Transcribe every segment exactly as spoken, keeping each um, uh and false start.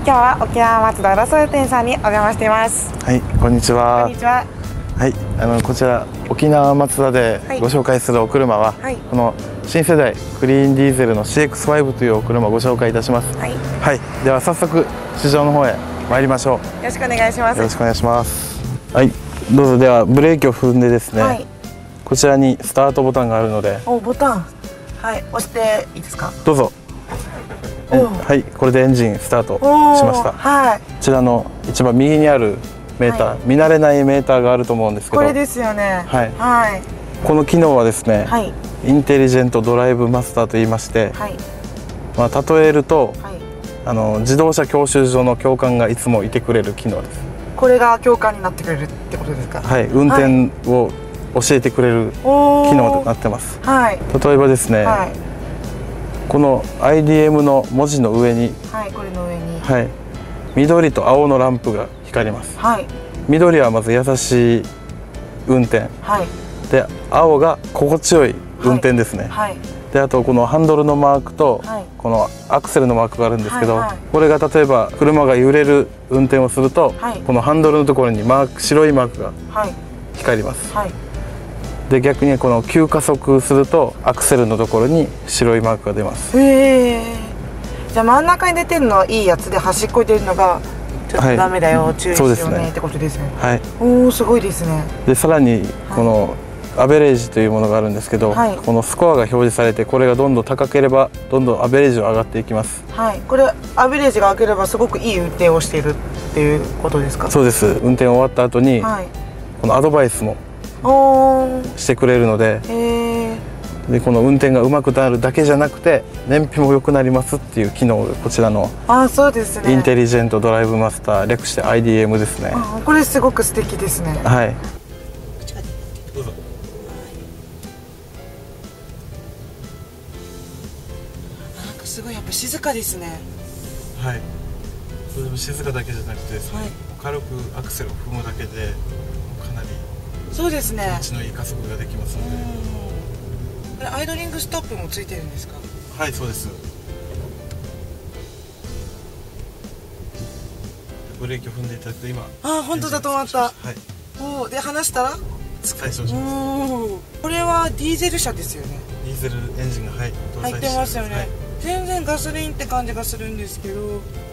今日は沖縄松戸ロソル店さんにお邪魔しています。 はい、こんにちは。 こんにちは。 はい、あのこちら沖縄松田でご紹介するお車は、はい、この新世代クリーンディーゼルの シーエックスファイブ というお車をご紹介いたします。はい、はい、では早速市場の方へ参りましょう。よろしくお願いします。 よろしくお願いします。はい、どうぞ。ではブレーキを踏んでですね、はい、こちらにスタートボタンがあるので、 おボタン、はい、押していいですか。 どうぞ。はい、これでエンジンスタートしました。はい、こちらの一番右にあるメーター、はい、見慣れないメーターがあると思うんですけど、 これですよね。はい、はい、 この機能はですね、はい、インテリジェントドライブマスターと言いまして、はい、まあ例えると、はい、あの自動車教習所の教官がいつもいてくれる機能です。これが教官になってくれるってことですか。 はい、運転を教えてくれる機能となってます。はい、例えばですね、はい、この アイディーエム の文字の上に、 はい、これの上に、 はい、緑と青のランプが光ります。はい、緑はまず優しい運転、はい、で青が心地よい運転ですね。はいはい、であとこのハンドルのマークと、はい、このアクセルのマークがあるんですけど、はいはい、これが例えば車が揺れる運転をすると、はい、このハンドルのところにマーク白いマークが光ります。はい、で逆にこの急加速するとアクセルのところに白いマークが出ます。 へえ。じゃあ真ん中に出てるのはいいやつで、端っこに出るのがちょっとダメだよ、はい、注意しようねってことですね。はい。おお、すごいですね。 でさらにこのアベレージというものがあるんですけど、はい、このスコアが表示されて、これがどんどん高ければどんどんアベレージは上がっていきます。はい。 これアベレージが上げればすごくいい運転をしているっていうことですか。 そうです。運転終わった後に、はい、このアドバイスもしてくれるので、でこの運転が上手くなるだけじゃなくて燃費も良くなりますっていう機能がこちらのインテリジェントドライブマスター、略して アイディーエム ですね。 これすごく素敵ですね。はい。どうぞ。なんかすごいやっぱ静かですね。 はい。それでも静かだけじゃなくてですね、はい、軽くアクセルを踏むだけでかなりそうですね、 気持ちのいい加速ができますので。 これアイドリングストップもついてるんですか。 はい、そうです。ブレーキを踏んでいただくと今、 あ、本当だ、止まった。はい。おお、で離したら解消します。 これはディーゼル車ですよね。 ディーゼルエンジンが、はい、 入ってますよね。はい、全然ガソリンって感じがするんですけど。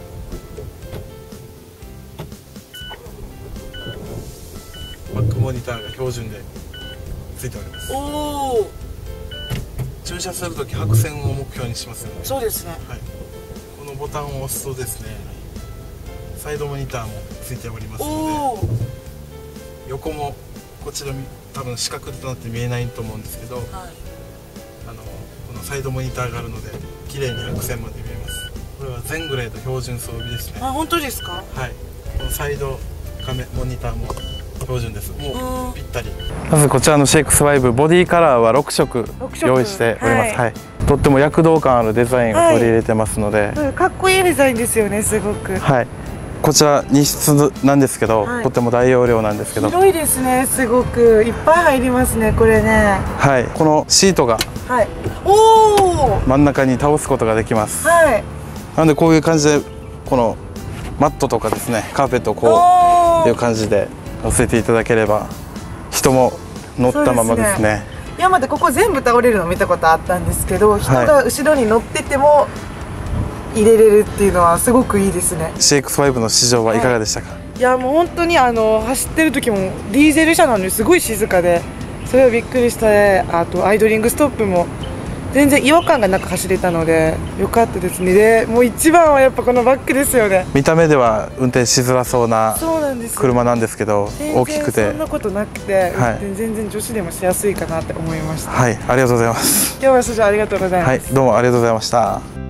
バックモニターが標準でついております。おお。駐車するとき白線を目標にしますよね。 そうですね。はい。 このボタンを押すとですね、サイドモニターもついておりますので、横もこちら多分四角となって見えないと思うんですけど、はい、あのこのサイドモニターがあるので綺麗に白線まで見えます。これは全グレード標準装備ですね。 あ、本当ですか。 はい。このサイドカメモニターも標準です。もうぴったり。まずこちらの シーエックスファイブ ボディカラーはろくしょく用意しております。はい、とっても躍動感あるデザインを取り入れてますので、 はい、かっこいいデザインですよね。すごく。はい。 こちら荷室なんですけど、はい、とっても大容量なんですけど、 広いですね。すごくいっぱい入りますね、これね。 はい。このシートが、はい、おお、真ん中に倒すことができます。はい。なのでこういう感じでこのマットとかですね、カーペットをこういう感じで乗せていただければ、人も乗ったままですね。 今までここ全部倒れるの見たことあったんですけど、人が後ろに乗ってても入れれるっていうのはすごくいいですね。 シーエックスファイブ の試乗はいかがでしたか。はい、 いやもう本当にあの走ってる時もディーゼル車なのにすごい静かで、それをびっくりして、あとアイドリングストップも全然違和感がなく走れたので良かったですね。でもう一番はやっぱこのバックですよね。 見た目では運転しづらそうな車なんですけど、大きくてそんなことなくて、はい、全然女子でもしやすいかなって思いました。 はい、ありがとうございます。 今日は所長ありがとうございます。 はい、どうもありがとうございました。